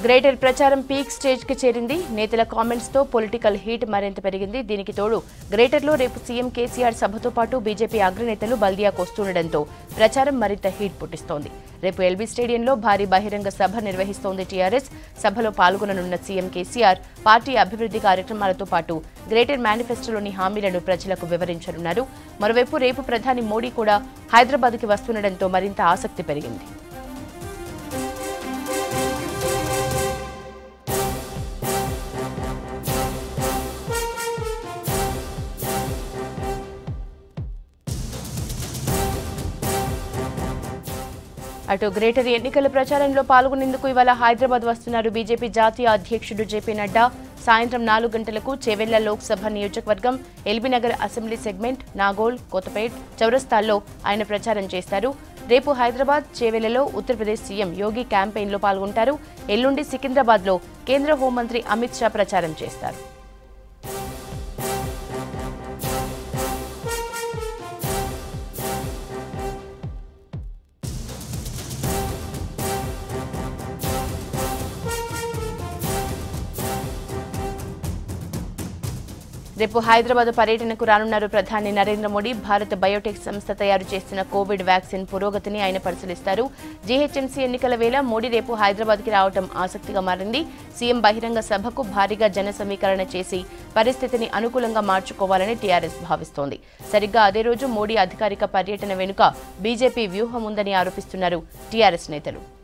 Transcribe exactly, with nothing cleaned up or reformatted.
Greater ప్రచారం peak stage కి చేరింది. నేతల కామెంట్స్ తో పొలిటికల్ హీట్ మరింత పెరిగింది. దీనికి తోడు గ్రేటర్ లో రేపు సీఎం కేసీఆర్ సభతో పాటు బీజేపీ అగ్రనేతలు బల్దియాకు వస్తుండటంతో ప్రచారం మరింత హీట్ పుట్టిస్తోంది. రేపు ఎల్బీ స్టేడియంలో భారీ బహిరంగ సభ నిర్వహిస్తోంది టీఆర్ఎస్. సభలో పాల్గొననున్న సీఎం కేసీఆర్ పార్టీ అభివృద్ధి కార్యక్రమాలతో పాటు గ్రేటర్ మేనిఫెస్టోలోని హామీలను ప్రజలకు వివరించనున్నారు. మరోవైపు రేపు ప్రధాని మోడీ కూడా హైదరాబాద్కి వస్తుండటంతో మరింత ఆసక్తి పెరిగింది. అటు గ్రేటర్ ఎన్నికల ప్రచారంలో పాల్గొనేందుకు ఇవాళ హైదరాబాద్ వస్తున్నారు బీజేపీ జాతీయ అధ్యక్షుడు జేపీ నడ్డా. సాయంత్రం నాలుగు గంటలకు చేవెళ్ల లోక్సభ నియోజకవర్గం, ఎల్బీనగర్ అసెంబ్లీ సెగ్మెంట్, నాగోల్, కొత్తపేట్, చౌరస్తాల్లో ఆయన ప్రచారం చేస్తారు. రేపు హైదరాబాద్, చేవెళ్లలో ఉత్తరప్రదేశ్ సీఎం యోగి క్యాంపెయిన్లో పాల్గొంటారు. ఎల్లుండి సికింద్రాబాద్లో కేంద్ర హోంమంత్రి అమిత్ షా ప్రచారం చేస్తారు. రేపు హైదరాబాద్ పర్యటనకు రానున్నారు ప్రధాని నరేంద్ర మోడీ. భారత్ బయోటెక్ సంస్థ తయారు చేసిన కోవిడ్ వ్యాక్సిన్ పురోగతిని ఆయన పరిశీలిస్తారు. జీహెచ్ఎంసీ ఎన్నికల వేళ మోడీ రేపు హైదరాబాద్కి రావడం ఆసక్తిగా మారింది. సీఎం బహిరంగ సభకు భారీగా జన సమీకరణ చేసి పరిస్థితిని అనుకూలంగా మార్చుకోవాలని టీఆర్ఎస్ భావిస్తోంది. సరిగ్గా అదే రోజు మోడీ అధికారిక పర్యటన వెనుక బీజేపీ వ్యూహం ఉందని ఆరోపిస్తున్నారు టీఆర్ఎస్ నేతలు.